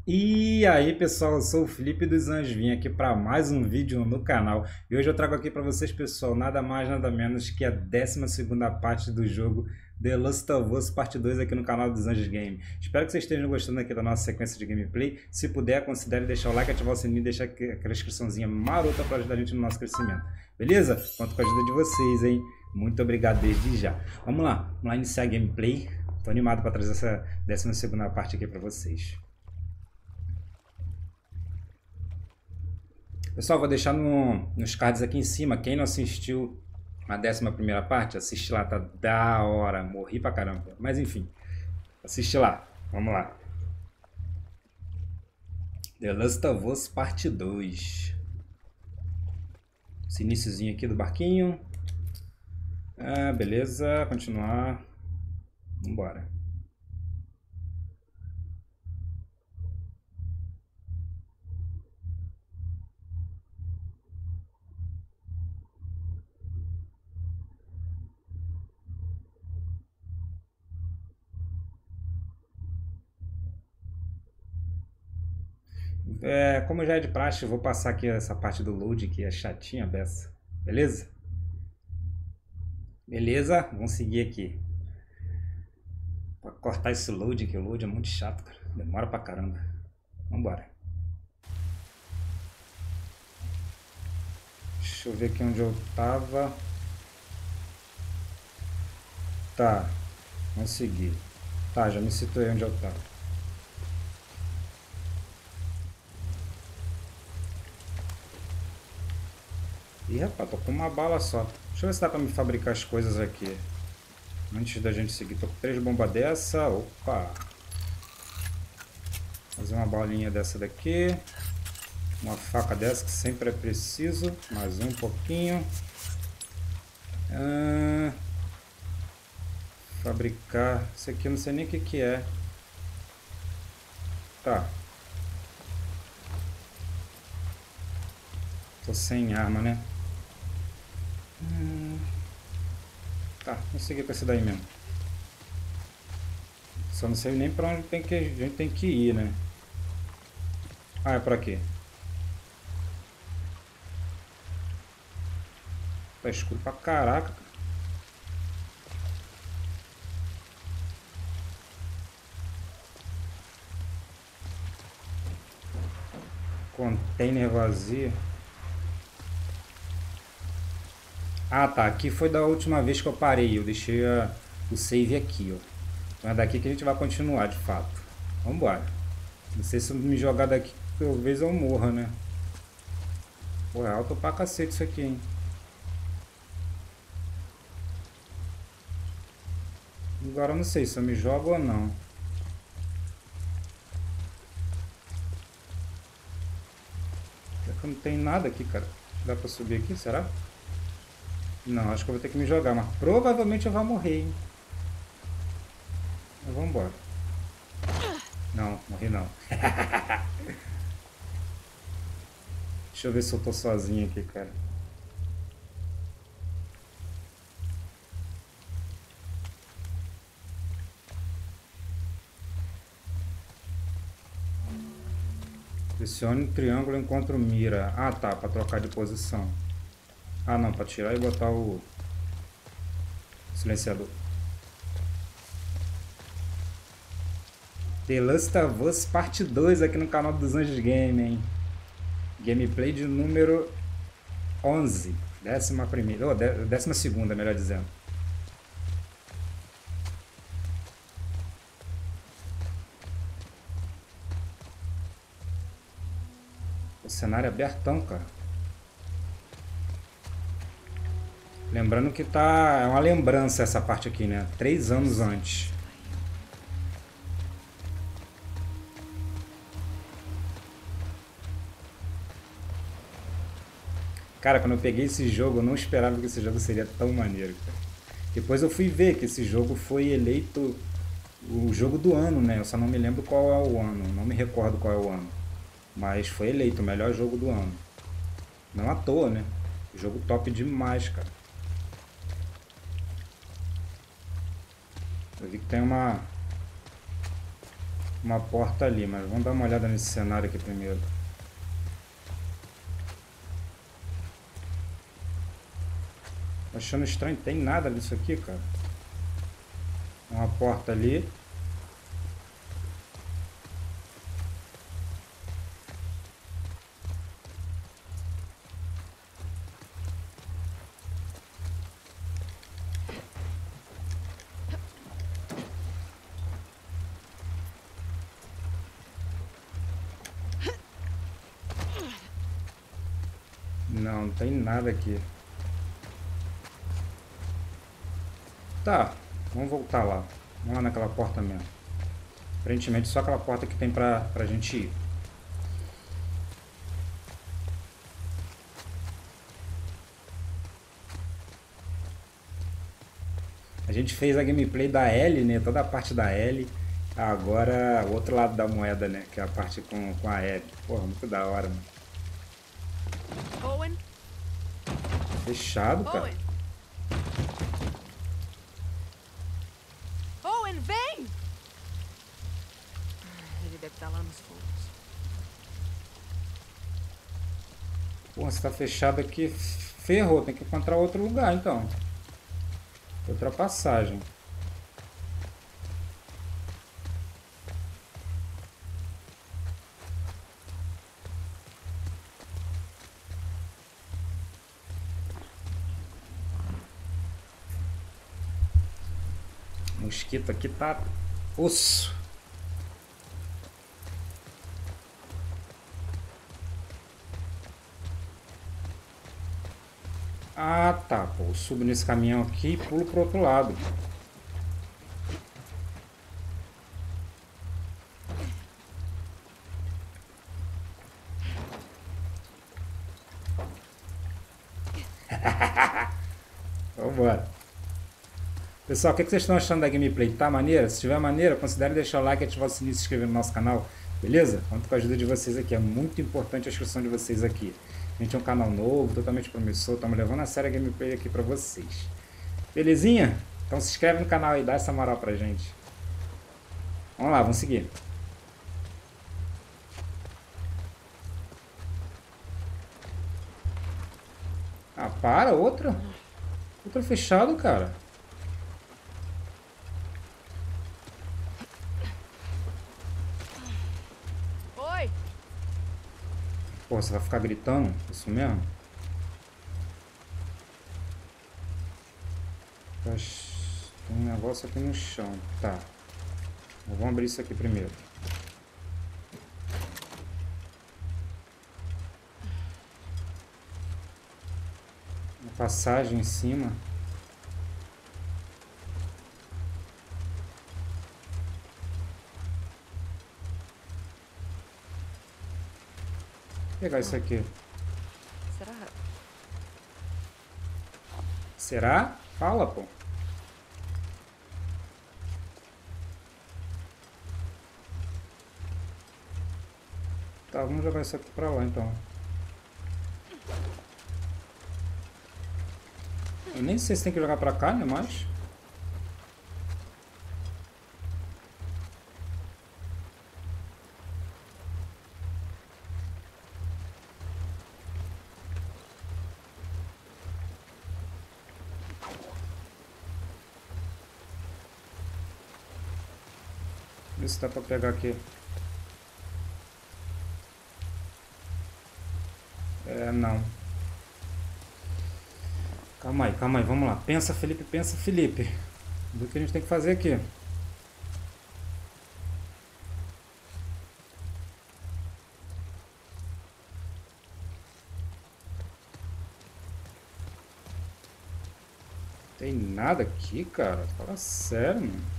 E aí pessoal, eu sou o Felipe dos Anjos, vim aqui para mais um vídeo no canal e hoje eu trago aqui para vocês pessoal, nada mais nada menos que a 12ª parte do jogo The Last of Us Parte 2 aqui no canal dos Anjos Game. Espero que vocês estejam gostando aqui da nossa sequência de gameplay. Se puder, considere deixar o like, ativar o sininho e deixar aquela inscriçãozinha marota para ajudar a gente no nosso crescimento. Beleza? Conto com a ajuda de vocês, hein? Muito obrigado desde já. Vamos lá iniciar a gameplay. Tô animado para trazer essa 12ª parte aqui para vocês. Pessoal, vou deixar nos cards aqui em cima. Quem não assistiu a 11ª parte, assiste lá, tá da hora. Morri pra caramba. Mas enfim, assiste lá. Vamos lá. The Last of Us Parte 2. Esse iniciozinho aqui do barquinho. Ah, beleza. Continuar. Vambora. Como já é de praxe, eu vou passar aqui essa parte do load que é chatinha beça. Beleza? Beleza? Vamos seguir aqui. Pra cortar esse load, que o load é muito chato, cara. Demora pra caramba. Vambora. Deixa eu ver aqui onde eu tava. Tá, consegui. Tá, já me situei onde eu tava. Ih, rapaz, tô com uma bala só. Deixa eu ver se dá pra me fabricar as coisas aqui. Antes da gente seguir. Tô com 3 bombas dessa. Opa! Fazer uma bolinha dessa daqui. Uma faca dessa que sempre é preciso. Mais um pouquinho. Fabricar. Isso aqui eu não sei nem o que que é. Tá. Tô sem arma, né? Tá, vamos seguir com esse daí mesmo. Só não sei nem pra onde a gente tem que ir, né? Ah, é por aqui. Tá escuro pra caraca. Container vazio. Ah, tá. Aqui foi da última vez que eu parei. Eu deixei o save aqui, ó. Então é daqui que a gente vai continuar, de fato. Vambora. Não sei se eu me jogar daqui, talvez eu morra, né? Pô, é alto pra cacete isso aqui, hein? Agora eu não sei se eu me jogo ou não. É que não tem nada aqui, cara. Dá pra subir aqui, será? Não, acho que eu vou ter que me jogar, mas provavelmente eu vou morrer, hein? Mas vambora. Não, morri não. Deixa eu ver se eu tô sozinho aqui, cara. Pressione o triângulo enquanto mira. Ah, tá, pra trocar de posição. Ah, não, pra tirar e botar o silenciador. The Last of Us Parte 2 aqui no canal dos Anjos Game, hein? Gameplay de número 11. 11ª, 12ª, melhor dizendo. O cenário é abertão, cara. Lembrando que tá... é uma lembrança essa parte aqui, né? 3 anos antes. Cara, quando eu peguei esse jogo, eu não esperava que esse jogo seria tão maneiro, cara. Depois eu fui ver que esse jogo foi eleito o jogo do ano, né? Eu só não me lembro qual é o ano, não me recordo qual é o ano. Mas foi eleito o melhor jogo do ano. Não à toa, né? Jogo top demais, cara. Eu vi que tem uma porta ali, mas vamos dar uma olhada nesse cenário aqui primeiro. Achando estranho, tem nada disso aqui, cara. Uma porta ali. Não, não tem nada aqui. Tá, vamos voltar lá. Vamos lá naquela porta mesmo. Aparentemente só aquela porta que tem pra gente ir. A gente fez a gameplay da Ellie, né? Toda a parte da Ellie. Agora o outro lado da moeda, né? Que é a parte com a Ellie. Porra, muito da hora, mano. Owen? Fechado, cara. Owen! Owen, vem! Ele deve estar lá nos fundos. Porra, se tá fechado aqui, ferrou. Tem que encontrar outro lugar, então. Outra passagem. O mosquito aqui tá osso. Ah, tá. Pô, eu subo nesse caminhão aqui e pulo pro outro lado. Vambora. Pessoal, o que vocês estão achando da gameplay? Tá maneira? Se tiver maneira, considere deixar o like, ativar o sininho e se inscrever no nosso canal. Beleza? Conto com a ajuda de vocês aqui. É muito importante a inscrição de vocês aqui. A gente é um canal novo, totalmente promissor. Estamos levando a sério a gameplay aqui pra vocês. Belezinha? Então se inscreve no canal e dá essa moral pra gente. Vamos lá, vamos seguir. Ah, para, outra. Outra fechado, cara. Oi! Pô, você vai ficar gritando? Isso mesmo? Tem um negócio aqui no chão. Tá. Vamos abrir isso aqui primeiro. Uma passagem em cima. Vou pegar isso aqui. Será? Será? Fala, pô. Tá, vamos jogar isso aqui pra lá então. Eu nem sei se tem que jogar pra cá, né, mas... Vê se dá pra pegar aqui. É, não. Calma aí, vamos lá. Pensa, Felipe, pensa, Felipe. Do que a gente tem que fazer aqui. Tem nada aqui, cara. Fala sério, mano.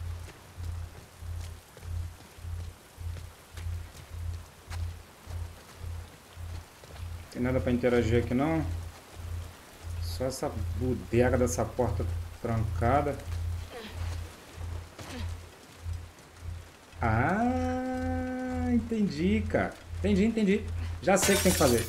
Tem nada pra interagir aqui, não. Só essa bodega dessa porta trancada. Ah, entendi, cara. Entendi. Já sei o que tem que fazer.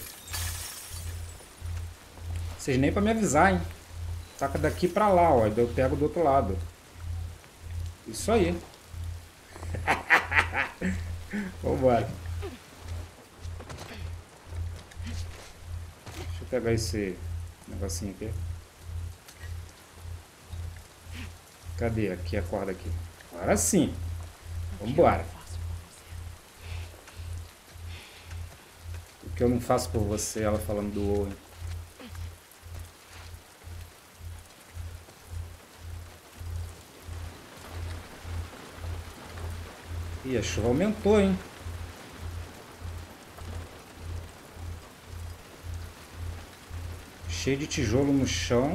Vocês nem pra me avisar, hein. Taca daqui pra lá, ó. Eu pego do outro lado. Isso aí. Vambora. Deixa eu pegar esse negocinho aqui. Cadê? Aqui a corda aqui. Agora sim. Vambora. O que eu não faço por você, ela falando do Owen. Ih, a chuva aumentou, hein? Cheio de tijolo no chão.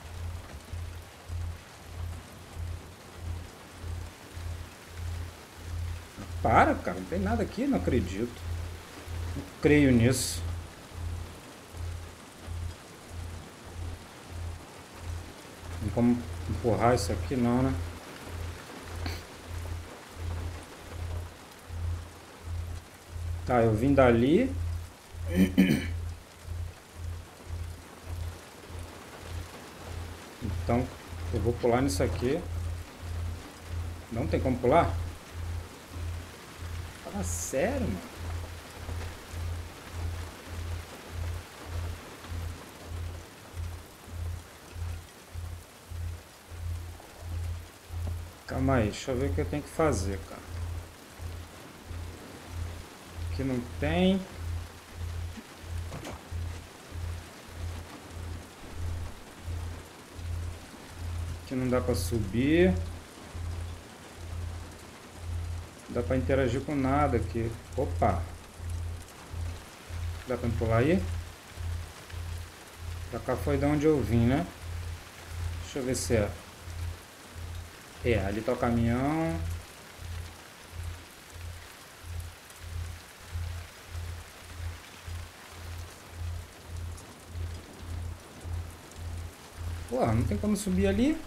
Para, cara. Não tem nada aqui, não acredito. Não creio nisso. Tem como empurrar isso aqui? Não, né? Tá, eu vim dali. Então, eu vou pular nisso aqui. Não tem como pular? Fala sério, mano. Calma aí, deixa eu ver o que eu tenho que fazer, cara. Aqui não tem. Aqui não dá pra subir. Não dá pra interagir com nada aqui. Opa! Dá pra pular aí? Pra cá foi de onde eu vim, né? Deixa eu ver se é. É, ali tá o caminhão. Porra, não tem como subir ali?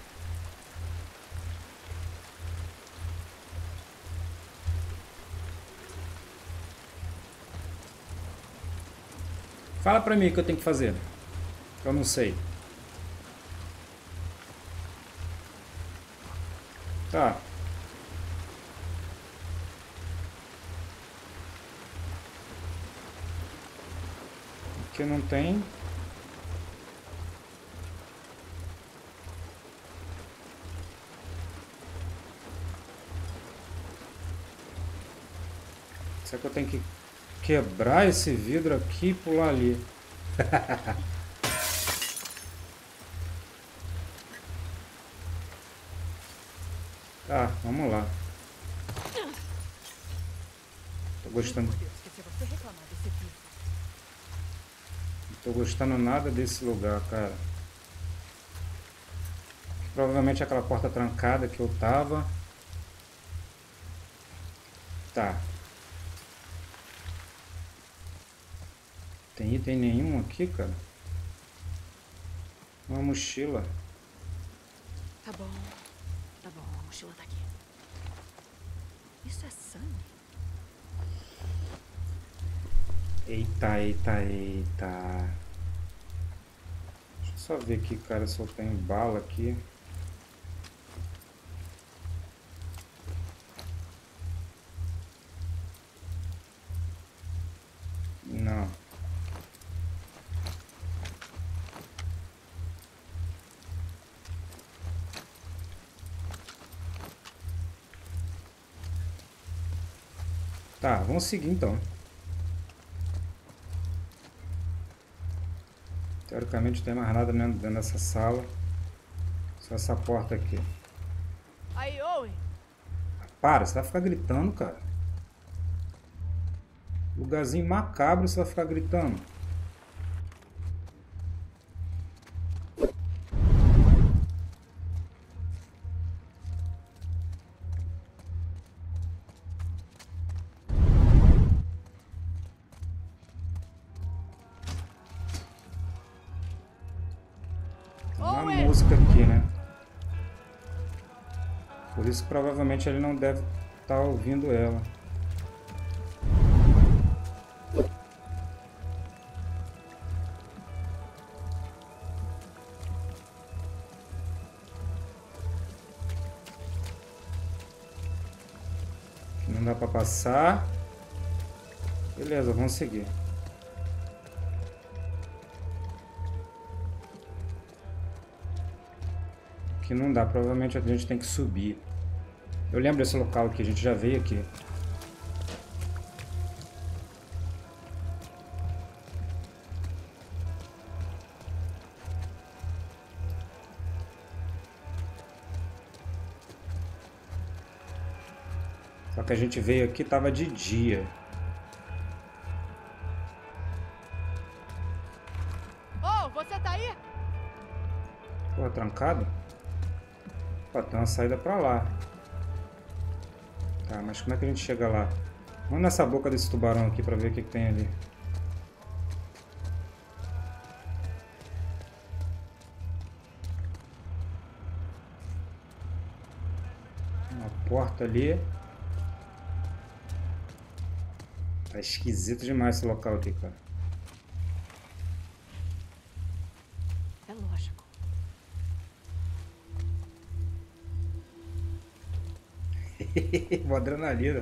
Fala pra mim o que eu tenho que fazer. Eu não sei. Tá. Aqui não tem. Será que eu tenho que quebrar esse vidro aqui e pular ali? Tá, vamos lá. Tô gostando. Não tô gostando nada desse lugar, cara. Provavelmente aquela porta trancada que eu tava. Tá. Tem item nenhum aqui, cara? Uma mochila. Tá bom, a mochila tá aqui. Isso é sangue? Eita, eita, eita. Deixa eu só ver aqui, cara, se eu tenho bala aqui. Não. Tá, vamos seguir então. Teoricamente não tem mais nada dentro dessa sala. Só essa porta aqui. Aí, Owen! Para, você vai ficar gritando, cara. Lugarzinho macabro, você vai ficar gritando. Uma música aqui, né? Por isso que provavelmente ele não deve estar ouvindo ela. Não pra passar. Beleza, vamos seguir. Aqui não dá, provavelmente a gente tem que subir. Eu lembro desse local aqui, a gente já veio aqui. Só que a gente veio aqui, tava de dia. Oh, você tá aí? Pô, trancado? Pô, tem uma saída pra lá. Tá, mas como é que a gente chega lá? Vamos nessa boca desse tubarão aqui pra ver o que que tem ali. Uma porta ali. Tá esquisito demais esse local aqui, cara. É lógico. Uma adrenalina.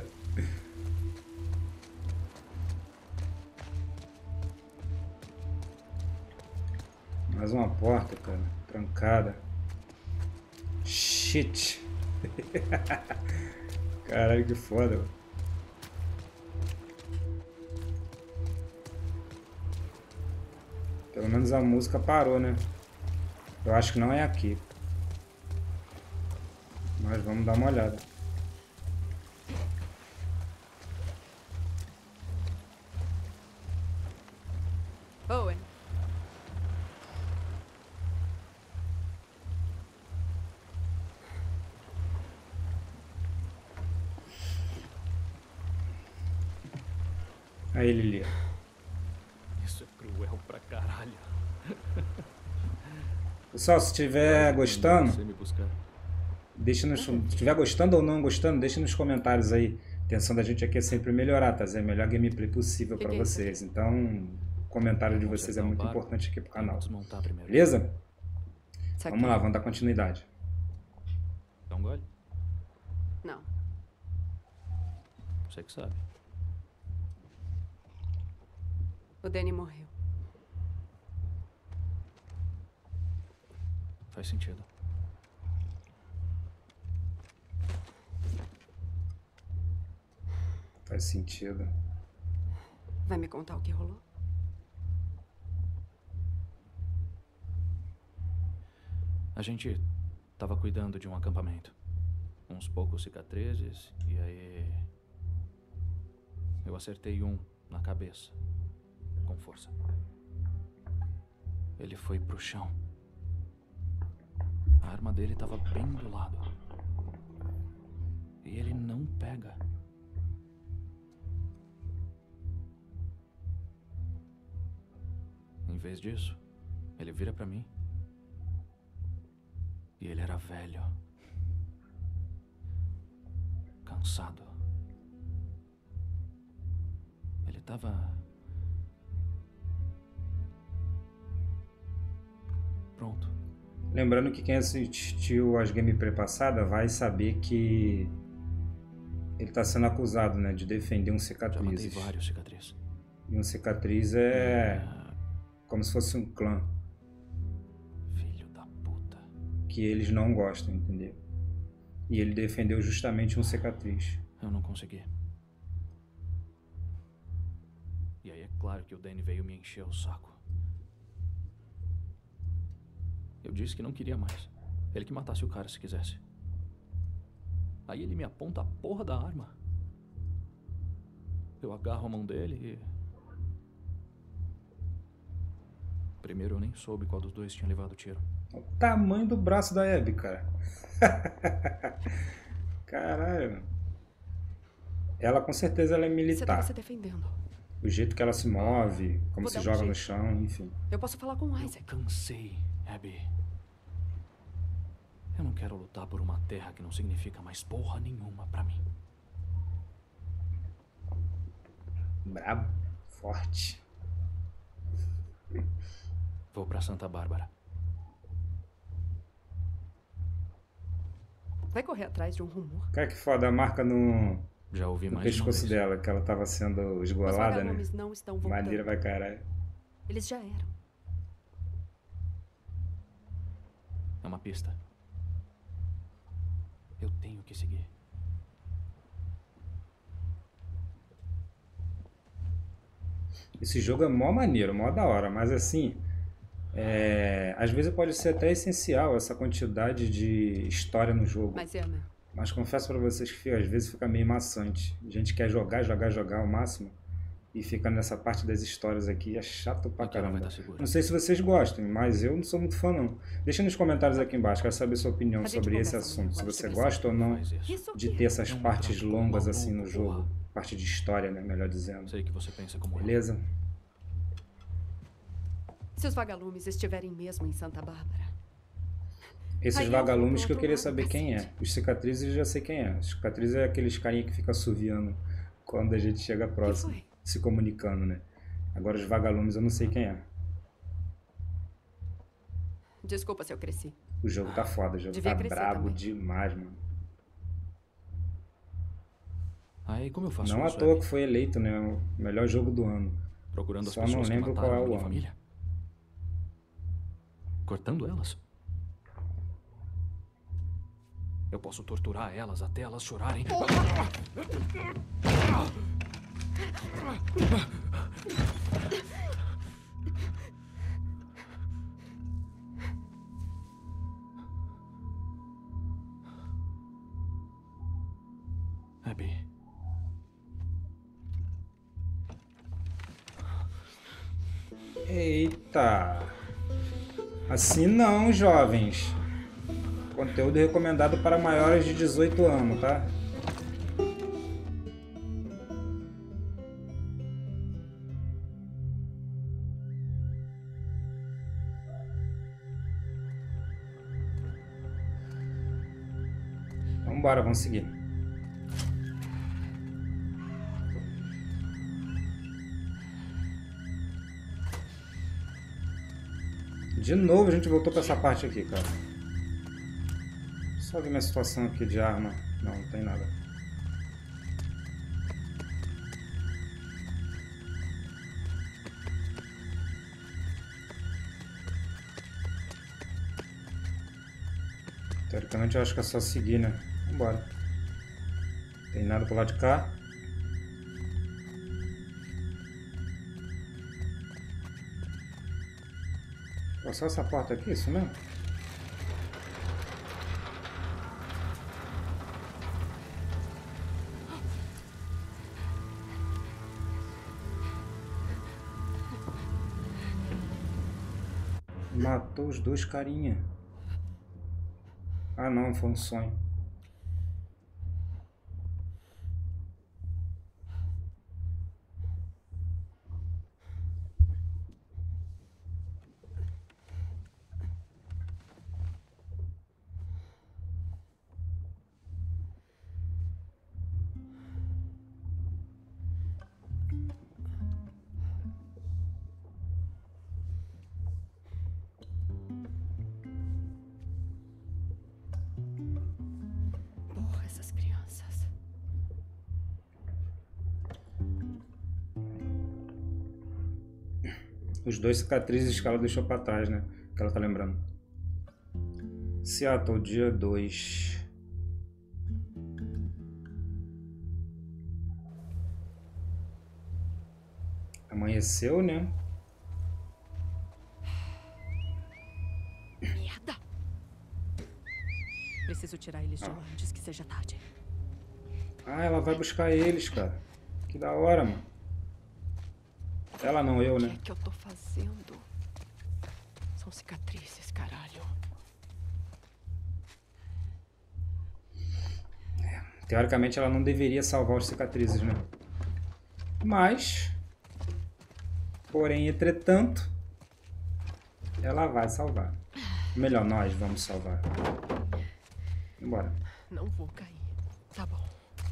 Mais uma porta, cara. Trancada. Shit. Caralho, que foda, mano. Pelo menos a música parou, né? Eu acho que não é aqui. Mas vamos dar uma olhada. Owen. Aí, Lili. Isso é cruel pra caralho. Pessoal, se estiver gostando, Você me buscar. deixa nos, se estiver gostando ou não gostando, deixa nos comentários aí. A intenção da gente aqui é sempre melhorar, trazer a melhor gameplay possível para Que é isso vocês. Então, o comentário de vocês é muito importante aqui pro canal. Desmontar primeiro. Beleza? Isso aqui. Vamos lá, vamos dar continuidade. Dá um gole? Não. Você que sabe. O Danny morreu. Faz sentido. Faz sentido. Vai me contar o que rolou? A gente tava cuidando de um acampamento. Uns poucos cicatrizes, e aí eu acertei um na cabeça. Com força. Ele foi pro chão. A arma dele tava bem do lado. E ele não pega. Em vez disso, ele vira pra mim. E ele era velho. Cansado. Ele tava pronto. Lembrando que quem assistiu as gameplay passadas vai saber que ele está sendo acusado, né, de defender um Já matei cicatrizes. vários cicatrizes. E um cicatriz é como se fosse um clã Filho da puta. que eles não gostam, entendeu? E ele defendeu justamente um cicatriz. Eu não consegui. E aí é claro que o Danny veio me encher o saco. Eu disse que não queria mais. Ele que matasse o cara se quisesse. Aí ele me aponta a porra da arma. Eu agarro a mão dele e... Primeiro eu nem soube qual dos dois tinha levado o tiro. O tamanho do braço da Abby, cara. Caralho. Ela com certeza ela é Você militar. tava se defendendo. O jeito que ela se move, como Vou se dar um joga no jeito. chão, enfim. Eu posso falar com o Eu Isaac. cansei, Abby. Eu não quero lutar por uma terra que não significa mais porra nenhuma pra mim. Brabo, forte. Vou pra Santa Bárbara. Vai correr atrás de um rumor. Cara, que foda, a marca no Já ouvi no mais de uma pescoço vez. dela, que ela tava sendo Os esgolada, né? vagalumes não estão voltando. Maneira vai caralho. Eles já eram. É uma pista. Eu tenho que seguir. Esse jogo é mó maneiro, mó da hora, mas assim, às vezes pode ser até essencial essa quantidade de história no jogo. Mas, Ana, Mas confesso pra vocês que às vezes fica meio maçante. A gente quer jogar ao máximo e fica nessa parte das histórias aqui, é chato pra Aqui ela vai caramba. estar segura. Não sei se vocês gostam, mas eu não sou muito fã não. Deixa nos comentários aqui embaixo, quero saber sua opinião A gente sobre esse conversa amanhã, assunto. Se quando você estiver gosta ou não Faz isso. isso de aqui. ter essas Não me partes trate como longas maluco, assim no jogo. porra. Parte de história, né, melhor dizendo. Sei que você pensa como eu. Beleza? Se os vagalumes estiverem mesmo em Santa Bárbara. Esses Aí eu vou vagalumes pro que eu outro queria lado, saber quem é. cacete. Os cicatrizes eu já sei quem é. Os cicatrizes é aqueles carinha que fica assoviando quando a gente chega próximo, foi? se comunicando, né? Agora os vagalumes eu não sei quem é. Desculpa se eu cresci. O jogo tá foda, o jogo Devia tá crescer brabo também. demais, mano. Aí, como eu faço Não à isso, toa Abby? que foi eleito, né? O melhor jogo do ano. Procurando as Só não pessoas que lembro mataram qual é a o minha ano. família? Cortando elas? Eu posso torturar elas até elas chorarem. Abby, Eita! Assim não, jovens. Conteúdo recomendado para maiores de 18 anos, tá? Vambora, vamos seguir. De novo a gente voltou pra essa parte aqui, cara. Só ver minha situação aqui de arma. Não, não tem nada. Teoricamente eu acho que é só seguir, né? Vambora. Tem nada pro lado de cá. Ó, só essa porta aqui, isso mesmo? Matou os dois carinha. Ah não, foi um sonho. Porra, essas crianças. Os dois cicatrizes que ela deixou pra trás, né? Que ela tá lembrando. Seattle, dia 2. Amanheceu, né? Merda! Preciso tirar eles de lá antes que seja tarde. Ah, ela vai buscar eles, cara. Que da hora, mano. Ela não, eu, O que né? é que eu tô fazendo? São cicatrizes, caralho. Teoricamente ela não deveria salvar os cicatrizes, né? Mas... Porém, entretanto... Ela vai salvar. Melhor, nós vamos salvar. Vambora. Não vou cair. Tá bom.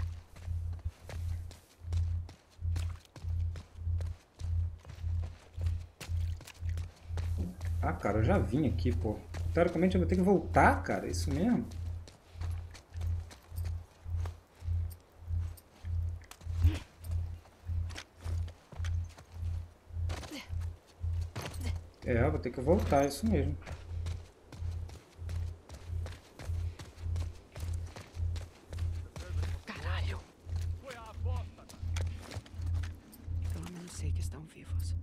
Ah, cara, eu já vim aqui, pô. Teoricamente eu vou ter que voltar, cara. Isso mesmo? É, vou ter que voltar, isso mesmo. Caralho! Pelo menos sei que estão vivos.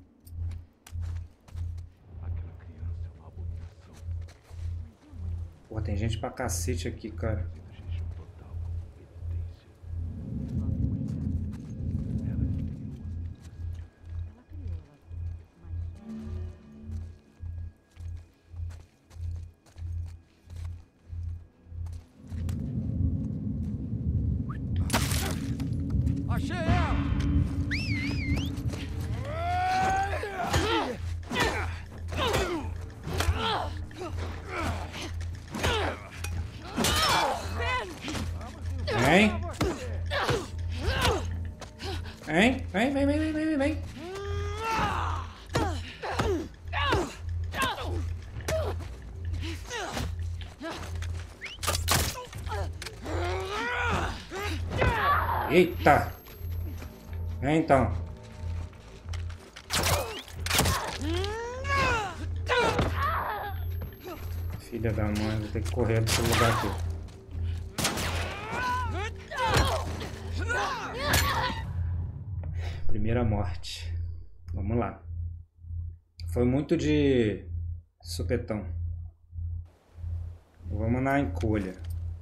Aquela criança é uma abominação. Pô, tem gente pra cacete aqui, cara. Do jejum total como penitência. Ela que criou. Achei ela! Vem. Vem, vem, vem, vem, vem, vem. Eita. Vem então. Filha da mãe, vou ter que correr desse lugar aqui. Primeira morte. Vamos lá. Foi muito de supetão. Vamos na encolha.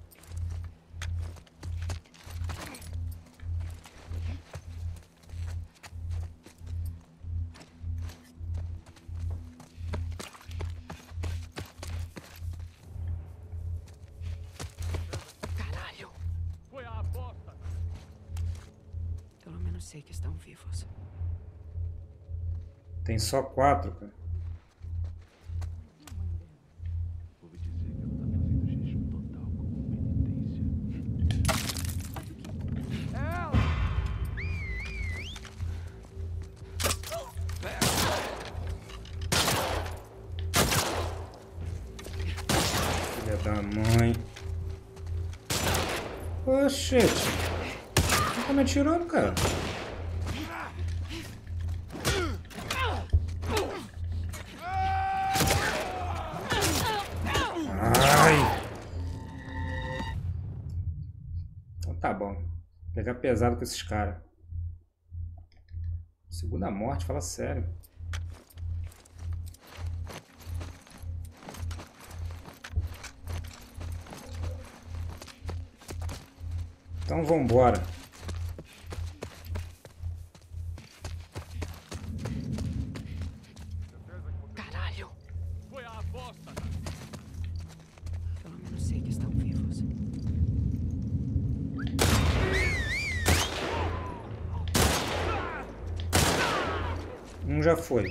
Caralho! Foi a aposta. Pelo menos sei que estão vivos. Tem só 4, cara. Ouvi dizer que ela tá fazendo jejum total como penitência. Filha da mãe. Oxente. Você tá me atirando, cara? Ai. Então tá bom. Vou pegar pesado com esses caras. Segunda morte, fala sério. Então vambora. Caralho! Foi a aposta. Pelo menos sei que estão vivos. Já foi.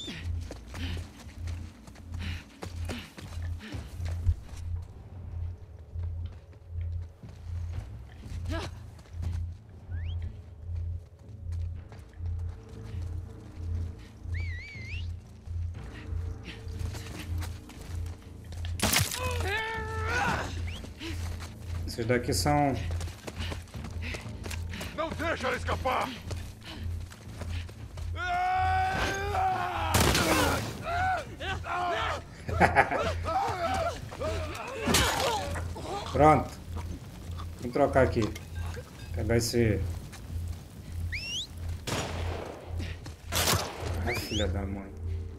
Esses daqui são... Não deixa ela escapar! Pronto. Vamos trocar aqui. Pegar esse... Ai, filha da mãe.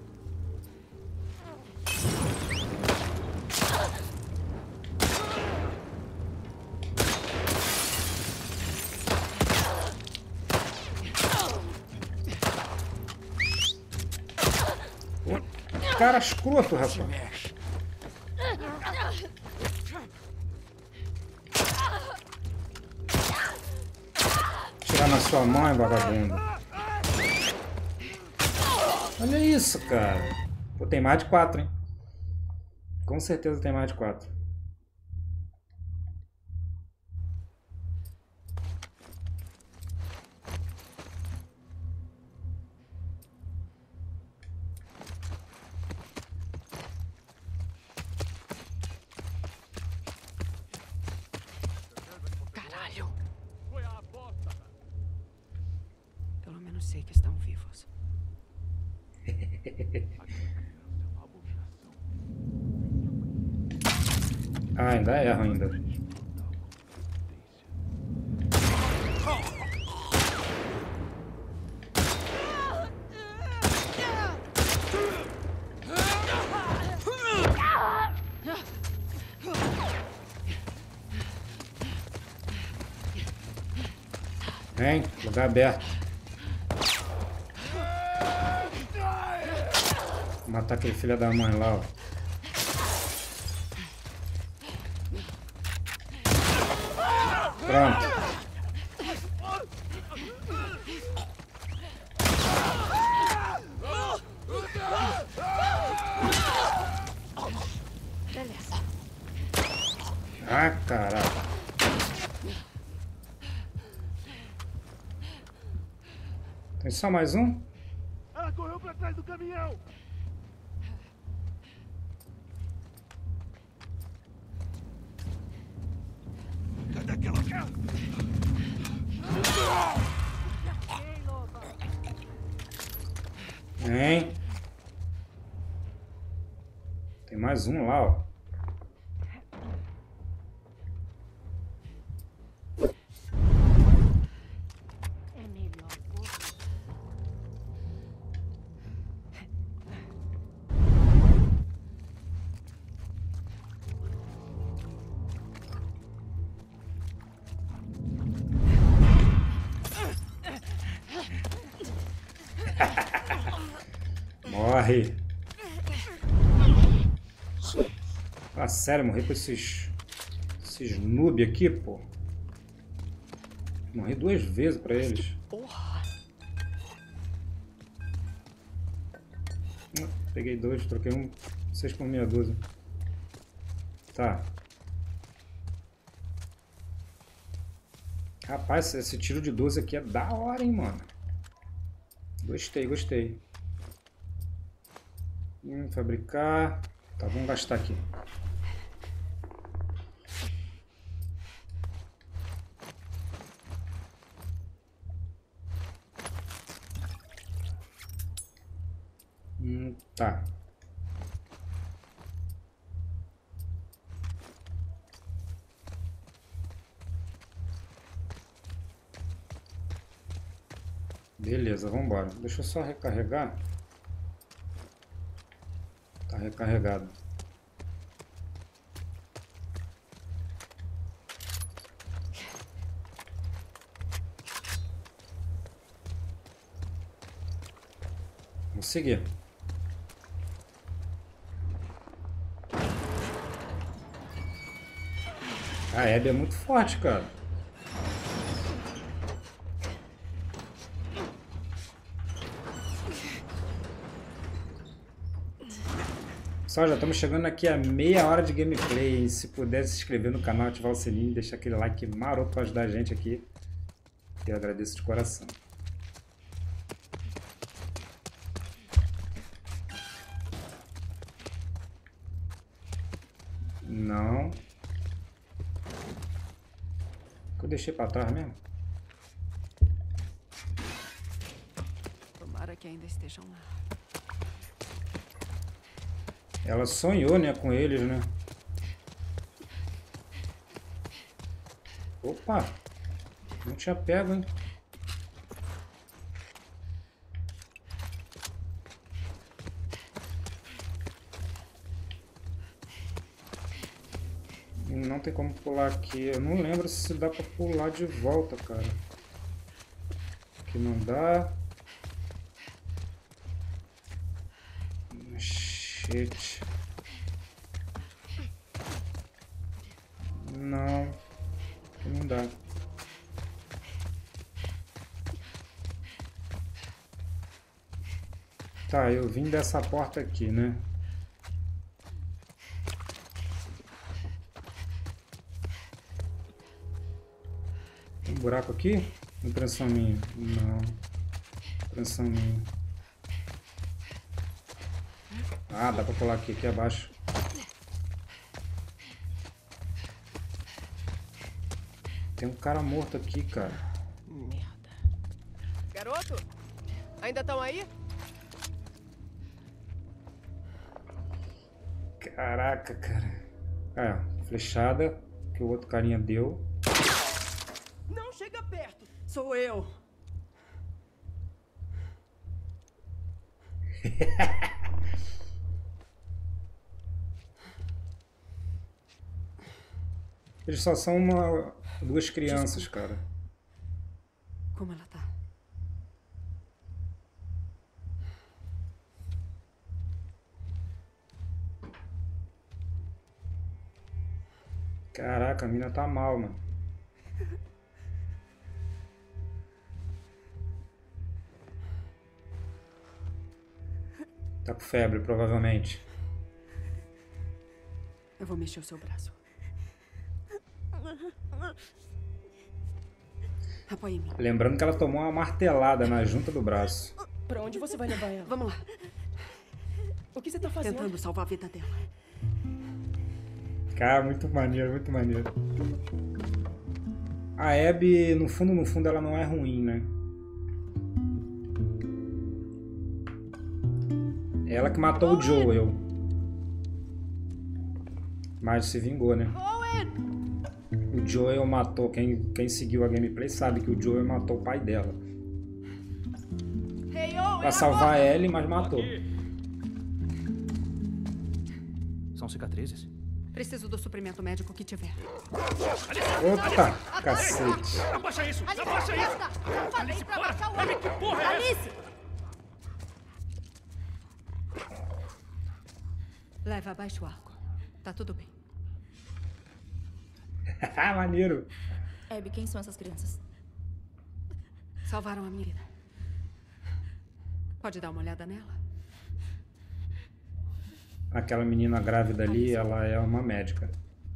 Cara escroto, rapaz. Tirar na sua mãe, vagabundo. Olha isso, cara. Pô, tem mais de 4, hein? Com certeza tem mais de 4. Caralho! Foi a aposta. Pelo menos sei que estão vivos. Aquela criança Ah, ainda erro ainda. Vem, lugar aberto. Vou matar aquele filho da mãe lá, ó. Pronto. Beleza. Ah, caraca. Tem só mais um? Ela correu pra trás do caminhão! Cadê aquela cara? Vem. Tem mais um lá, ó. É melhor correr. Morre. Ah, sério, morri pra esses noob aqui, pô. Morri 2 vezes pra eles. Porra! Peguei 2, troquei 6 por meia dúzia. Tá. Rapaz, esse tiro de 12 aqui é da hora, hein, mano. Gostei, gostei. Fabricar. Tá, vamos gastar aqui. Tá. Beleza, vamos embora. Deixa eu só recarregar. Tá recarregado. Vamos seguir. A Abby é muito forte, cara. Pessoal, já estamos chegando aqui a meia hora de gameplay. Se puder se inscrever no canal, ativar o sininho e deixar aquele like maroto para ajudar a gente aqui, eu agradeço de coração. Não. Eu deixei para trás mesmo. Tomara que ainda estejam lá. Ela sonhou, né, com eles, né? Opa! Não tinha pego, hein? Não tem como pular aqui. Eu não lembro se dá pra pular de volta, cara. Aqui não dá. Shit. Não. Aqui não dá. Tá, eu vim dessa porta aqui, né? Tem um buraco aqui? Impressão minha. Não. Impressão minha. Ah, dá pra pular aqui abaixo. Tem um cara morto aqui, cara. Merda. Garoto? Ainda estão aí? Caraca, cara. É, Flechada que o outro carinha deu. Não chega perto! Sou eu! Eles só são duas crianças, cara. Como ela tá? Caraca, a mina tá mal, mano. Tá com febre, provavelmente. Eu vou mexer o seu braço. Apoie em mim. Lembrando que ela tomou uma martelada na junta do braço. Pra onde você vai levar ela? Vamos lá. O que você tá fazendo? Tentando salvar a vida dela. Cara, muito maneiro, muito maneiro. A Abby, no fundo, ela não é ruim, né? Ela que matou o Joel. Mas se vingou, né? O Joel matou. Quem seguiu a gameplay sabe que o Joel matou o pai dela. Pra salvar a Ellie, mas matou. São cicatrizes? Preciso do suprimento médico que tiver. Opa, cacete. Abaixa isso! Abaixa isso! Alice, para! Que porra é essa? Leva abaixo o arco. Tá tudo bem. Maneiro. Abby, quem são essas crianças? Salvaram a minha vida. Pode dar uma olhada nela? Aquela menina grávida ali, ela é uma médica.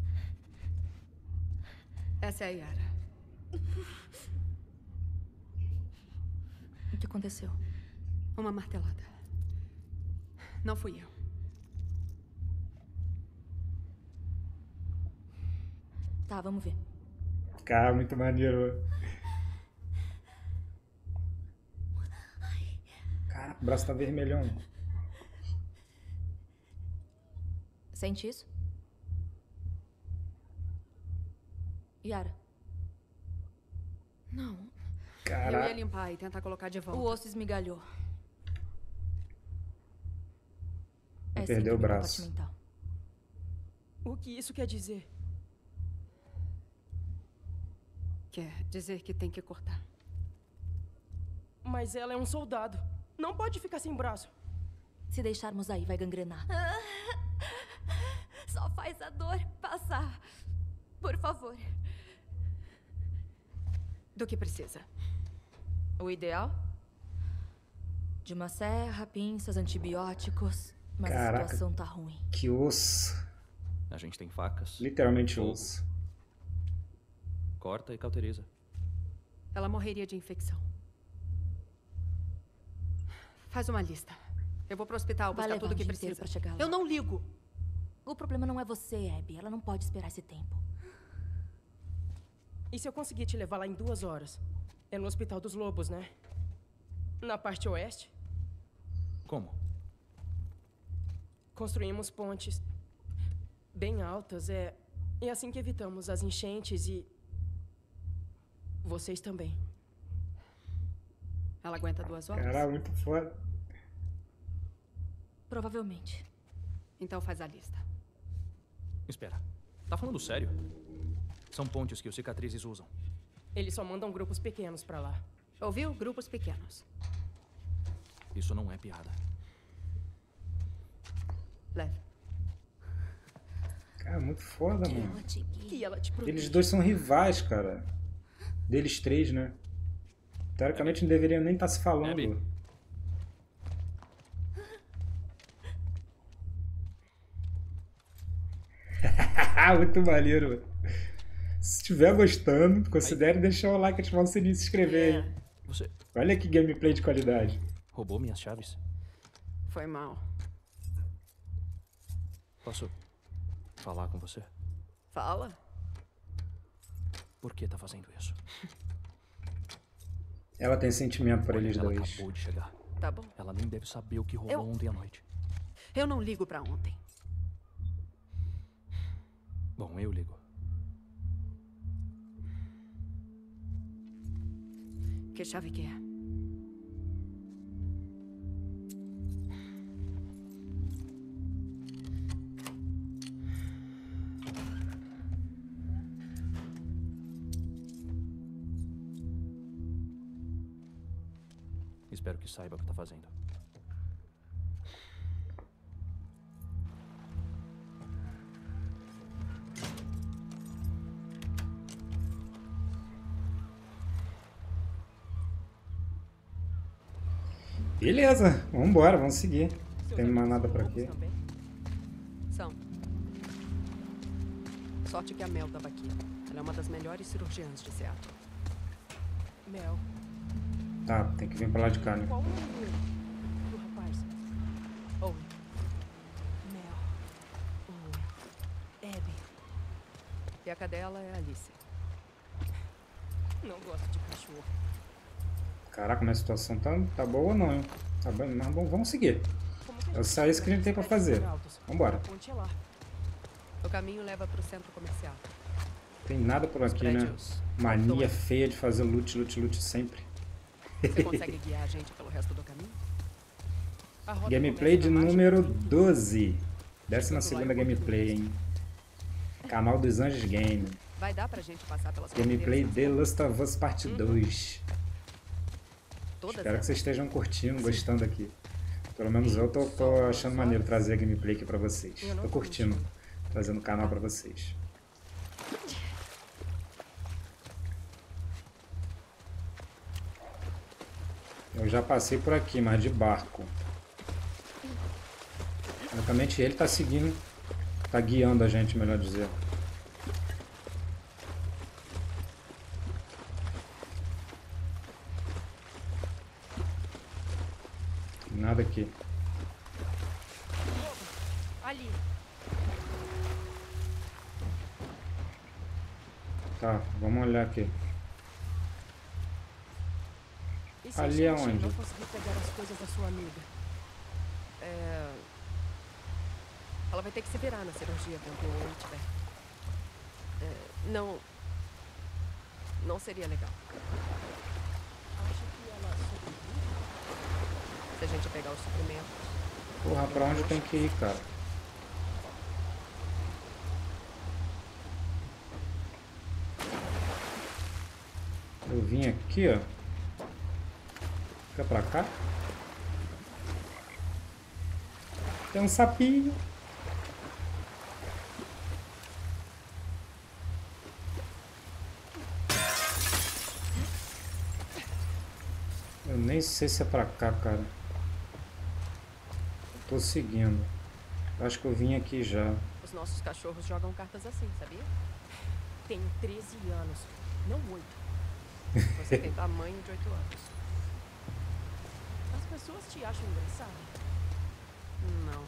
Essa é a Yara. O que aconteceu? Uma martelada. Não fui eu. Tá, vamos ver. Cara, muito maneiro. Caraca, o braço tá vermelhão. Sente isso? Yara. Não. Eu Caraca. ia limpar e tentar colocar de volta. O osso esmigalhou. Perdeu o síndrome braço. compartimental. O que isso quer dizer? Quer dizer que tem que cortar. Mas ela é um soldado. Não pode ficar sem braço. Se deixarmos aí, vai gangrenar. Só faz a dor passar. Por favor. Do que precisa? O ideal? De uma serra, pinças, antibióticos. Mas Caraca. a situação tá ruim. Que osso. A gente tem facas. Literalmente Fogo. osso. Corta e cauteriza. Ela morreria de infecção. Faz uma lista. Eu vou pro hospital Vai buscar levar tudo um que dia inteiro precisa. pra chegar lá. Eu não ligo. O problema não é você, Abby. Ela não pode esperar esse tempo. E se eu conseguir te levar lá em 2 horas? É no Hospital dos Lobos, né? Na parte oeste? Como? Construímos pontes bem altas. É assim que evitamos as enchentes e... vocês também. Ela aguenta 2 horas? Caraca, muito foda. Provavelmente. Então faz a lista. Espera. Tá falando sério? São pontes que os cicatrizes usam. Eles só mandam grupos pequenos pra lá. Ouviu? Grupos pequenos. Isso não é piada. Leve. Cara, muito foda, mano. E ela te protege. Eles dois são rivais, cara. Deles três, né? Teoricamente não deveriam nem estar se falando. Abby. Muito maneiro, mano. Se estiver gostando, considere deixar o like, ativar o sininho e se inscrever aí. Você Olha que gameplay de qualidade. roubou minhas chaves? Foi mal. Posso falar com você? Fala. Por que tá fazendo isso? Ela tem sentimento por eles Ela dois. acabou de chegar. Tá bom. Ela nem deve saber o que rolou ontem à noite. Eu não ligo pra ontem. Bom, eu ligo. Que chave que é? Espero que saiba o que tá fazendo. Beleza, vamos embora, vamos seguir. Não tem mais nada por aqui. Também? São. Sorte que a Mel tava aqui. Ela é uma das melhores cirurgiãs de Seattle. Mel. Tá, tem que vir pra lá de cá, né? Qual o nome dele? Do rapaz? Owen. Mel. Owen. Abby. E a cadela é a Alice. Não gosto de cachorro. Caraca, minha situação tá boa ou não, hein? Tá bem, mas bom, vamos seguir. Como que É só isso que a gente tem pra fazer. Vambora. A ponte é lá. O caminho leva pro centro comercial. Tem nada por aqui, né? Prédios. Mania feia de fazer loot sempre. Você consegue guiar a gente pelo resto do caminho? A roda Gameplay de começa na margem número do rio. 12. 12ª gameplay, hein? Canal dos Anjos Game. Vai dar pra gente passar pelas Gameplay fronteiras de sem Last of Us Parte 2. todas Espero que elas. vocês estejam curtindo, gostando aqui. Pelo menos eu tô achando maneiro trazer a gameplay aqui pra vocês. Eu não Tô tô curtindo mentindo. trazendo o canal pra vocês. Eu já passei por aqui, mas de barco. Basicamente ele tá seguindo, tá guiando a gente, melhor dizer. Nada aqui. Ali. Tá, vamos olhar aqui. E se Ali a gente aonde? não conseguir pegar as coisas da sua amiga? Ela vai ter que se virar na cirurgia quando o Owen tiver. Não seria legal. Acha que ela sobrevive? Se a gente pegar os suprimentos. Porra, pra onde tem que ir, cara? Eu vim aqui, ó. Fica pra cá. Tem um sapinho. Eu nem sei se é pra cá, cara. Tô seguindo. Acho que eu vim aqui já. Os nossos cachorros jogam cartas assim, sabia? Tenho 13 anos, não 8. Você tem tamanho de 8 anos. As pessoas te acham engraçado? Não.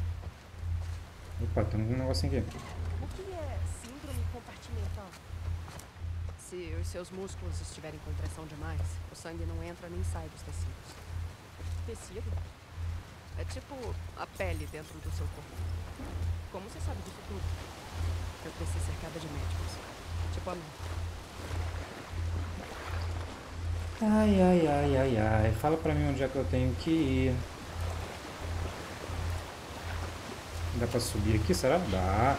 Opa, tem um negocinho aqui. O que é síndrome compartimental? Se os seus músculos estiverem com pressão demais, o sangue não entra nem sai dos tecidos. Tecido? É tipo a pele dentro do seu corpo. Como você sabe disso tudo? Eu cresci cercada de médicos. Tipo a mim. Ai, ai, ai, ai, ai. Fala pra mim onde é que eu tenho que ir. Dá pra subir aqui? Será? Dá.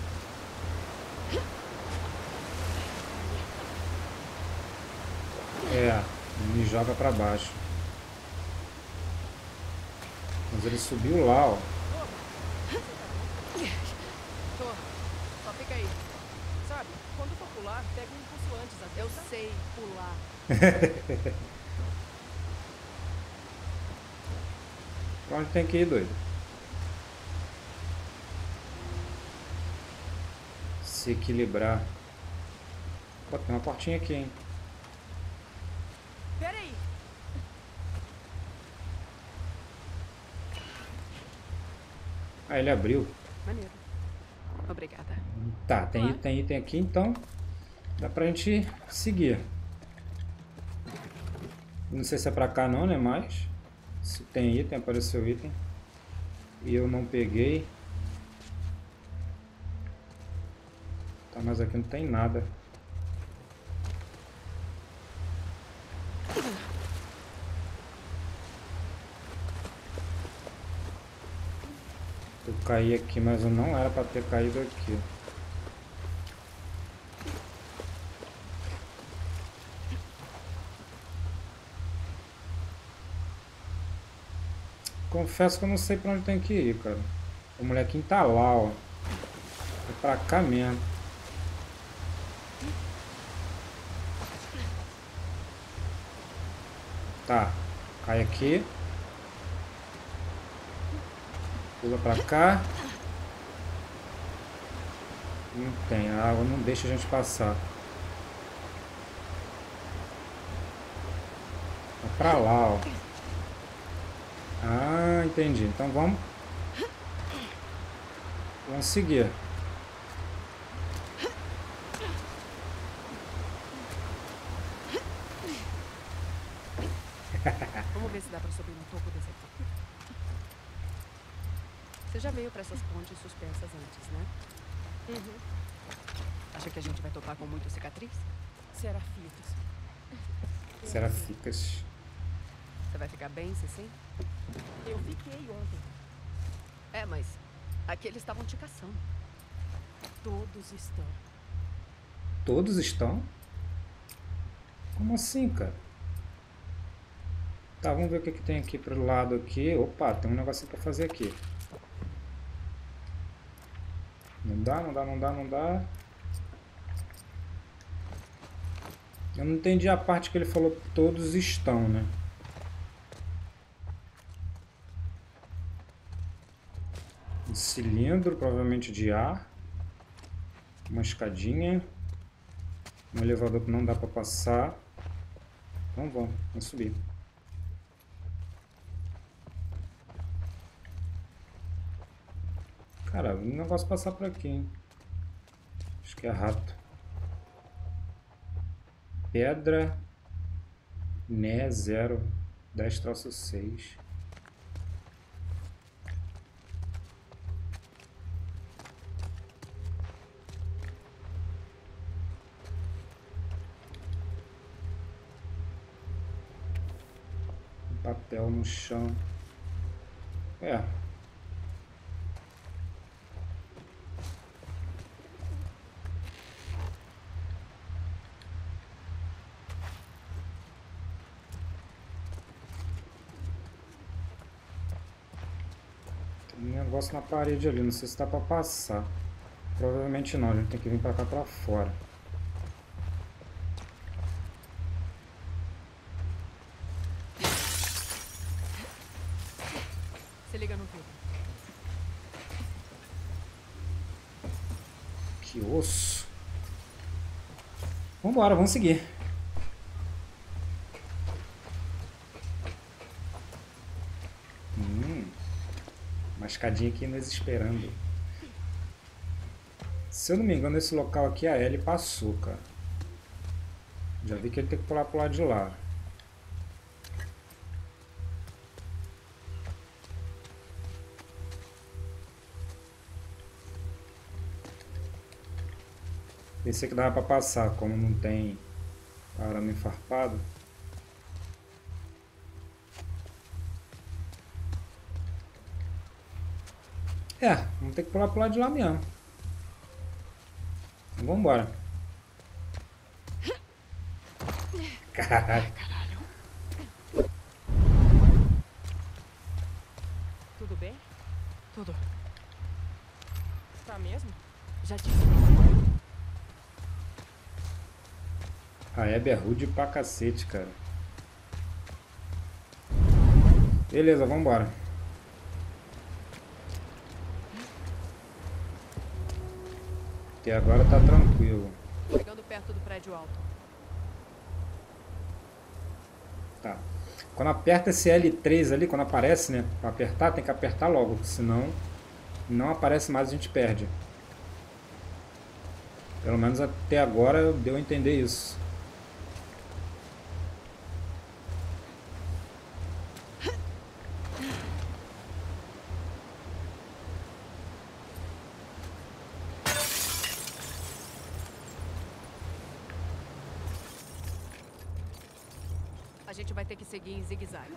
É, me joga pra baixo. Mas ele subiu lá, ó. Tô. Só fica aí. Sabe, quando for pular, pega um impulso antes, Eu avisa. sei pular. Pra onde tem que ir, doido? Se equilibrar. Pô, tem uma portinha aqui, hein? Pera aí. Ah, ele abriu. Maneiro. Obrigada. Tá, tem item aqui, então dá pra gente seguir. Não sei se é pra cá não, né, mas se tem item, apareceu item. E eu não peguei. Tá, mas aqui não tem nada. Eu caí aqui, mas eu não era pra ter caído aqui. Confesso que eu não sei pra onde tem que ir, cara. O molequinho tá lá, ó. É pra cá mesmo. Tá. Cai aqui. Pula pra cá. Não tem. A água não deixa a gente passar. É pra lá, ó. Ah, entendi. Então vamos seguir. Vamos ver se dá pra subir no topo desse aqui. Você já veio pra essas pontes suspensas antes, né? Uhum. Acha que a gente vai topar com muita cicatriz? Serafitas. Seraficas. Você vai ficar bem, sim? Eu fiquei ontem. É, mas aqui eles estavam te caçando. Todos estão. Todos estão? Como assim, cara? Tá, vamos ver o que, que tem aqui pro lado aqui. Opa, tem um negocinho pra fazer aqui. Não dá, não dá, não dá, não dá. Eu não entendi a parte que ele falou que todos estão, né? Um cilindro, provavelmente de ar. Uma escadinha. Um elevador que não dá pra passar. Então vamos subir. Cara, o negócio passar por aqui, hein? Acho que é rato. Pedra. Né 0. 10-6. Papel no chão. É. Tem um negócio na parede ali. Não sei se dá pra passar. Provavelmente não. A gente tem que vir pra cá pra fora. Se liga no vidro. Que osso. Vambora, vamos seguir. Uma escadinha aqui nos esperando. Se eu não me engano, esse local aqui a Ellie passou, cara. Já vi que ele tem que pular pro lado de lá. Pensei que dava pra passar, como não tem arame farpado. É, vamos ter que pular pro lado de lá mesmo. Então, vamos embora. Caralho. Tudo bem? Tudo. Tá mesmo? Já disse. A Abby é rude pra cacete, cara. Beleza, vamos embora. Até agora tá tranquilo. Chegando perto do prédio alto. Tá. Quando aperta esse L3 ali, quando aparece, né? Pra apertar, tem que apertar logo, senão não aparece mais, a gente perde. Pelo menos até agora deu a entender isso. gente vai ter que seguir em zigue-zague.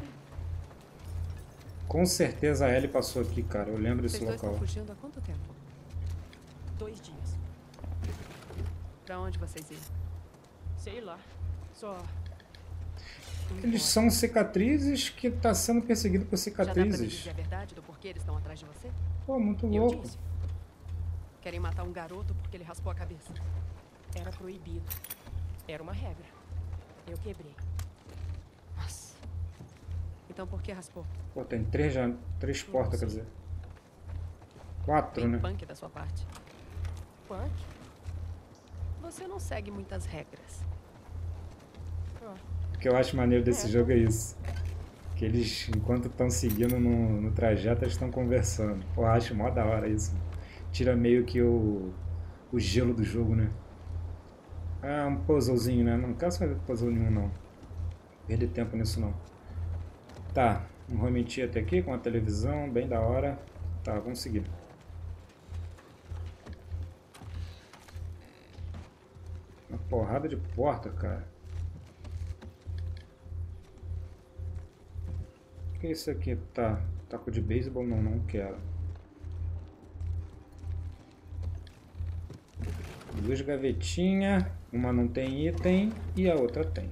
Com certeza a Ellie passou aqui, cara. Eu lembro desse Vocês dois estão local. fugindo há quanto tempo? 2 dias. Pra onde vocês iam? Sei lá. Só. Eles são cicatrizes que tá sendo perseguido por Já dá pra me cicatrizes. dizer a verdade do porquê eles estão atrás de você? Pô, muito Eu louco. disse. Querem matar um garoto porque ele raspou a cabeça. Era proibido. Era uma regra. Eu quebrei. Nossa. Então por que raspou? Pô, tem três portas, quer dizer. 4, Bem né? punk da sua parte. Punk? Você não segue muitas regras. Ó. O que eu acho maneiro desse jogo é isso. Que eles, enquanto estão seguindo no trajeto, eles estão conversando. Pô, eu acho mó da hora isso. Tira meio que o gelo do jogo, né? Ah, um puzzlezinho, né? Não quero fazer puzzle nenhum, não. Perder tempo nisso, não. Tá, um home theater aqui com a televisão, bem da hora. Tá, vamos seguir. Uma porrada de porta, cara. O que é isso aqui? Tá, taco de beisebol? Não, não quero. 2 gavetinhas, uma não tem item e a outra tem.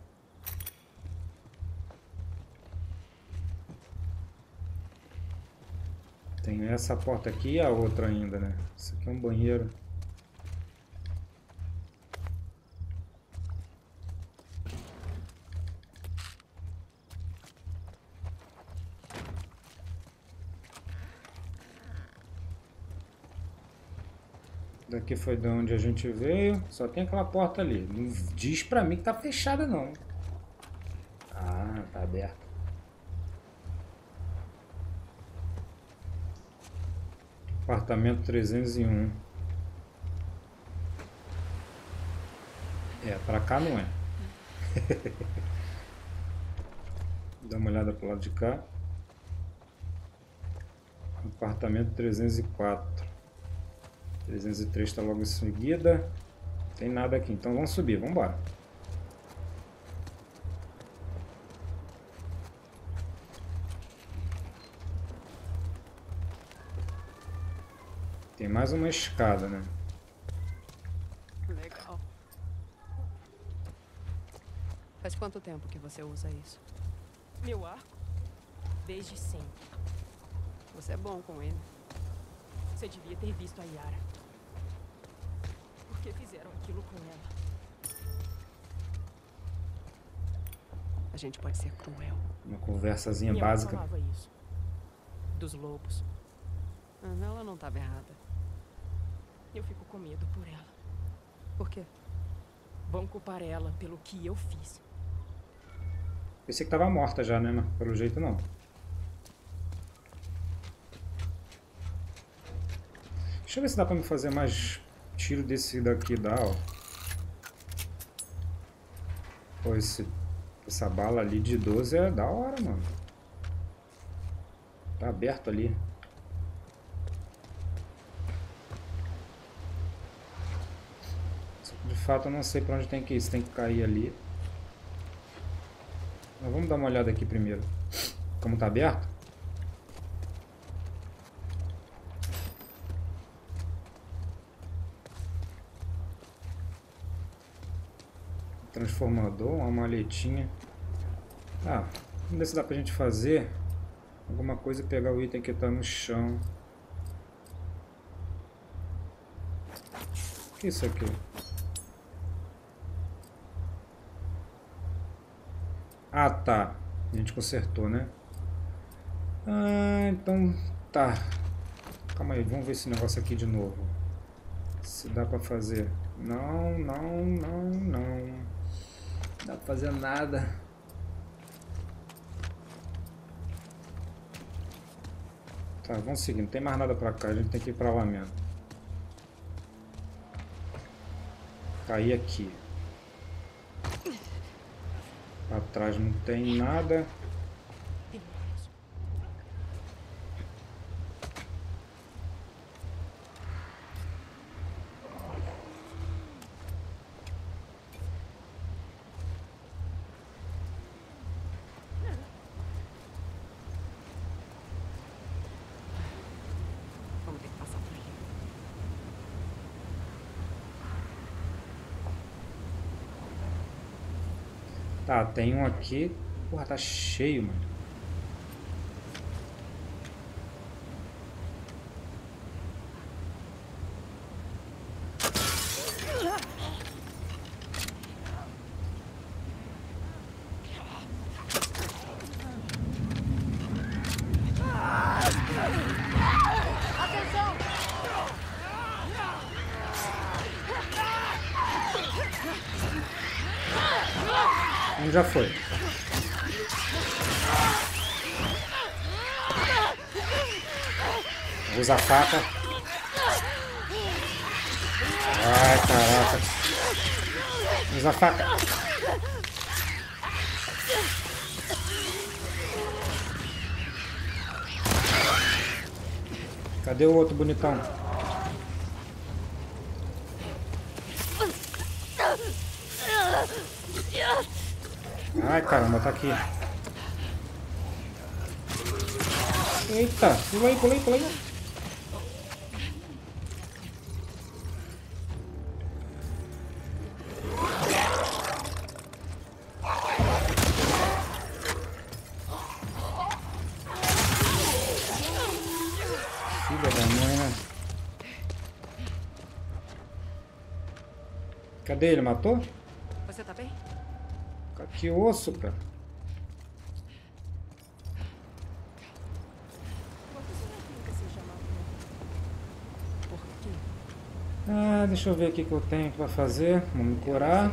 Tem essa porta aqui e a outra ainda, né? Isso aqui é um banheiro. Daqui foi de onde a gente veio. Só tem aquela porta ali. Não diz pra mim que tá fechada, não. Ah, tá aberta. Apartamento 301. É, pra cá não é. Dá uma olhada pro lado de cá. Apartamento 304. 303 está logo em seguida. Tem nada aqui, então vamos subir, vamos embora. Tem mais uma escada, né? Legal. Faz quanto tempo que você usa isso? Meu arco? Desde sempre. Você é bom com ele. Você devia ter visto a Yara. Por que fizeram aquilo com ela? A gente pode ser cruel. Uma conversazinha Minha mãe básica. falava isso. Dos lobos. Ela não estava errada. Eu fico com medo por ela. Por quê? Vão culpar ela pelo que eu fiz. Pensei que tava morta já, né? Mas pelo jeito não. Deixa eu ver se dá pra me fazer mais tiro desse daqui, dá, ó. Pô, essa bala ali de 12 é da hora, mano. Tá aberto ali. De fato eu não sei pra onde tem que ir. Se tem que cair ali. Mas vamos dar uma olhada aqui primeiro. Como tá aberto? Transformador, uma maletinha. Ah, vamos ver se dá pra gente fazer alguma coisa e pegar o item que tá no chão. O que é isso aqui? Ah, tá. A gente consertou, né? Ah, então tá. Calma aí, vamos ver esse negócio aqui de novo. Se dá pra fazer. Não, não, não, não. Não dá pra fazer nada. Tá, vamos seguir. Não tem mais nada pra cá. A gente tem que ir pra lá mesmo. Cair aqui. Pra trás não tem nada. Tá, tem um aqui. Porra, tá cheio, mano. Um já foi. Usa a faca. Ai, caraca. Usa a faca. Cadê o outro bonitão? Ai, caramba, tá aqui. Eita, pula aí, pula aí, pula aí. Filha da mãe, né? Cadê ele? Matou? Você tá bem? Que osso, cara. Por quê? Ah, deixa eu ver o que eu tenho pra fazer. Vamos me curar.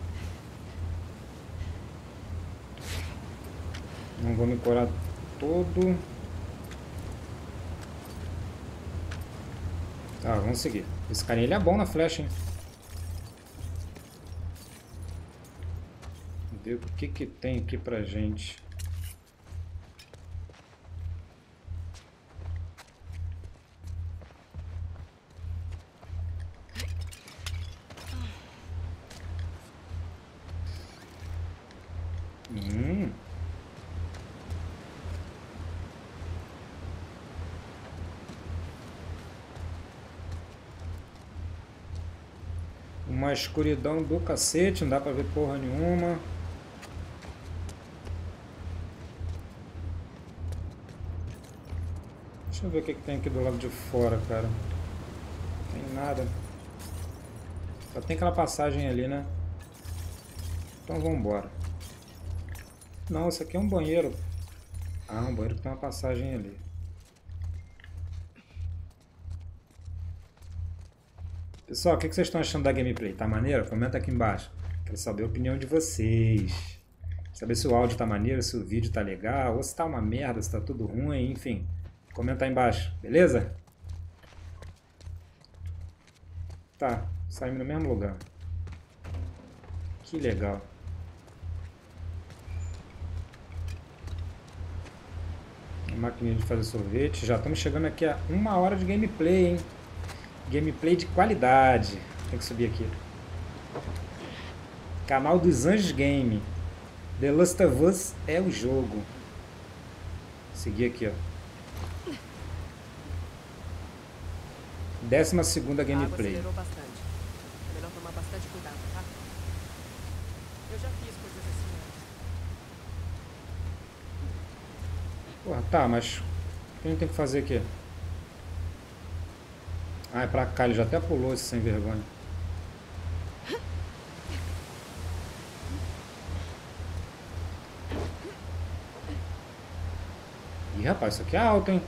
Não vou me curar todo. Tá, vamos seguir. Esse carinha ele é bom na flecha, hein? Ver o que tem aqui pra gente. Uma escuridão do cacete, não dá pra ver porra nenhuma. Deixa eu ver o que tem aqui do lado de fora, cara. Não tem nada. Só tem aquela passagem ali, né? Então vamos embora. Não, isso aqui é um banheiro. Ah, um banheiro que tem uma passagem ali. Pessoal, o que vocês estão achando da gameplay? Tá maneiro? Comenta aqui embaixo. Quero saber a opinião de vocês. Saber se o áudio tá maneiro, se o vídeo tá legal, ou se tá uma merda, se tá tudo ruim, enfim. Comenta aí embaixo, beleza? Tá, saímos no mesmo lugar. Que legal. A maquininha de fazer sorvete. Já estamos chegando aqui a 1 hora de gameplay, hein? Gameplay de qualidade. Tem que subir aqui. Canal dos Anjos Game. The Last of Us é o jogo. Seguir aqui, ó. 12ª gameplay. A água acelerou bastante. É melhor tomar bastante cuidado, tá? Eu já fiz coisas assim antes. Porra, tá, mas o que a gente tem que fazer aqui? Ah, é pra cá, ele já até pulou esse sem vergonha. Ih, rapaz, isso aqui é alto, hein?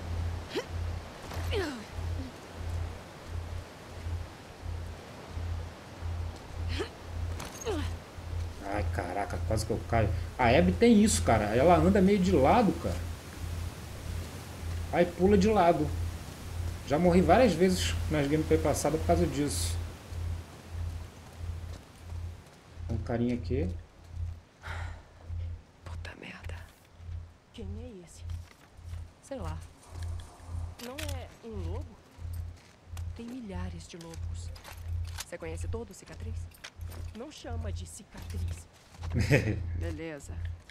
Ai, caraca, quase que eu caio. A Abby tem isso, cara. Ela anda meio de lado, cara. Aí pula de lado. Já morri várias vezes nas gameplay passadas por causa disso. Um carinha aqui. Puta merda. Quem é esse? Sei lá. Não é um lobo? Tem milhares de lobos. Você conhece todos, cicatriz? Não chama de cicatriz. Beleza.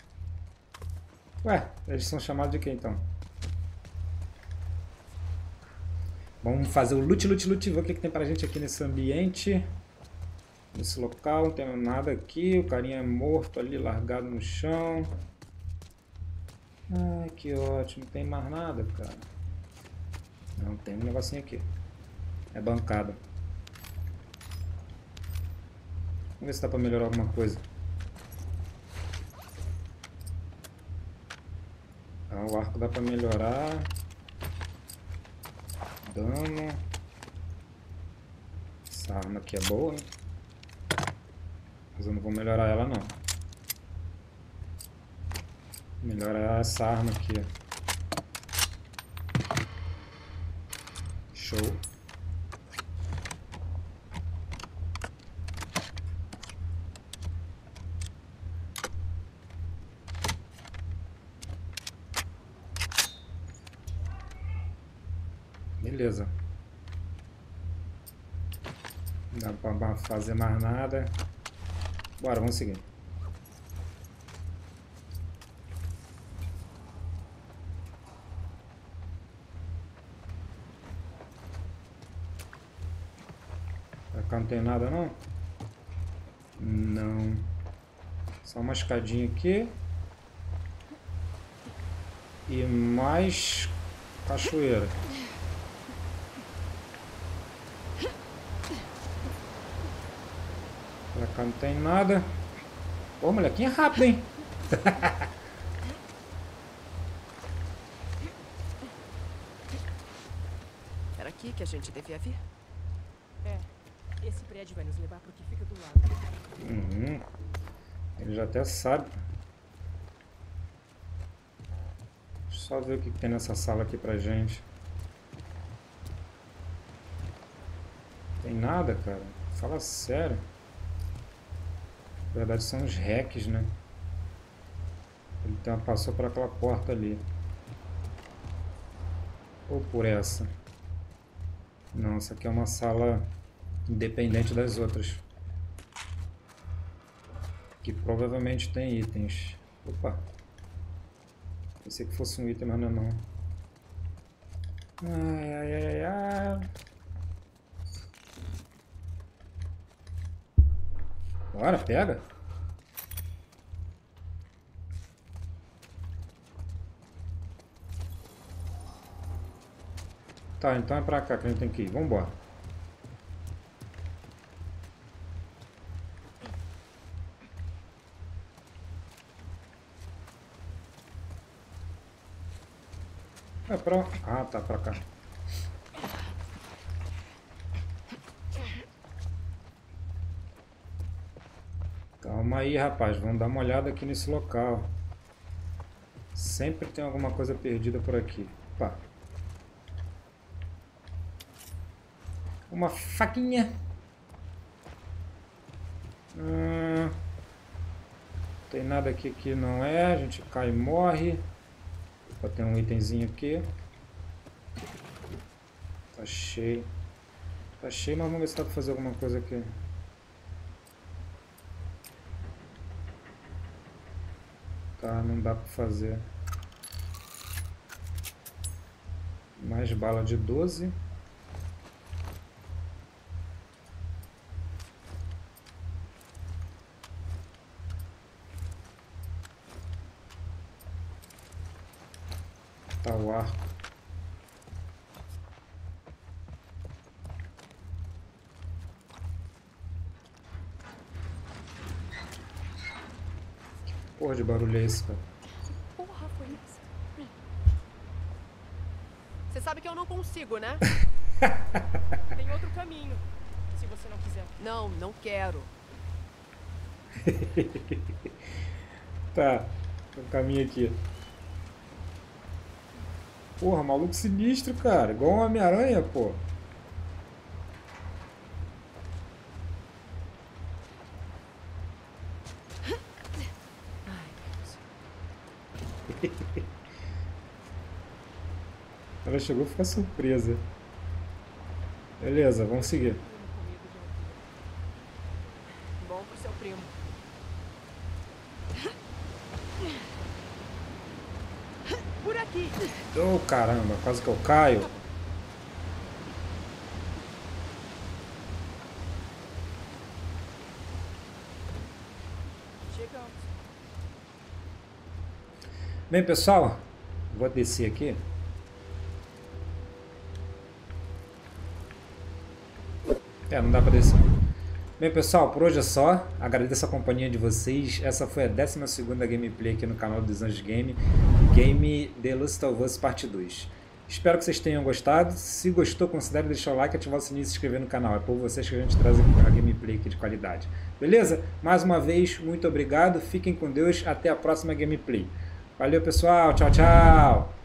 Ué, eles são chamados de quê então? Vamos fazer o loot, loot, loot. Ver o que tem pra gente aqui nesse ambiente. Nesse local não tem nada aqui. O carinha é morto ali, largado no chão. Ai, que ótimo. Não tem mais nada, cara. Não, tem um negocinho aqui. É bancada. Vamos ver se dá pra melhorar alguma coisa. Ah, o arco dá pra melhorar. Dano. Essa arma aqui é boa, hein? Mas eu não vou melhorar ela, não. Melhorar essa arma aqui, ó. Show. Beleza. Não dá pra fazer mais nada. Bora, vamos seguir. Pra cá não tem nada, não? Não. Só uma escadinha aqui. E mais cachoeira. Pra cá não tem nada. Ô, molequinho é rápido, hein? Era aqui que a gente devia vir? É, esse prédio vai nos levar pro que fica do lado. Uhum. Ele já até sabe. Deixa eu só ver o que tem nessa sala aqui pra gente. Tem nada, cara. Fala sério. Na verdade são os hacks, né? Ele passou por aquela porta ali. Ou por essa. Não, essa aqui é uma sala independente das outras. Que provavelmente tem itens. Opa! Pensei que fosse um item, mas não é não. Ai, ai, ai, ai. Bora, pega. Tá, então é pra cá que a gente tem que ir. Vambora. É pra... Ah, tá, pra cá. Calma aí, rapaz. Vamos dar uma olhada aqui nesse local. Sempre tem alguma coisa perdida por aqui. Opa. Uma faquinha. Não tem nada aqui que não é. A gente cai e morre. Opa, tem um itemzinho aqui. Tá cheio. Tá cheio, mas vamos ver se dá pra fazer alguma coisa aqui. Tá, não dá pra fazer. Mais bala de 12. Tá o arco. Que porra de barulho é esse, cara? Porra, foi isso? Você sabe que eu não consigo, né? Tem outro caminho, se você não quiser. Não, não quero. Tá, tem um caminho aqui. Porra, maluco sinistro, cara. Igual um Homem-Aranha, pô. Ai, Deus. Ela chegou a ficar surpresa. Beleza, vamos seguir. Bom pro seu primo. Por aqui. Oh, caramba, quase que eu caio. Bem, pessoal, vou descer aqui. Não dá pra descer. Bem, pessoal, por hoje é só. Agradeço a companhia de vocês. Essa foi a 12ª gameplay aqui no canal dos Anjos Game. Game The Last of Us Parte 2. Espero que vocês tenham gostado. Se gostou, considere deixar o like, ativar o sininho e se inscrever no canal. É por vocês que a gente traz a gameplay aqui de qualidade. Beleza? Mais uma vez, muito obrigado. Fiquem com Deus. Até a próxima gameplay. Valeu, pessoal. Tchau, tchau.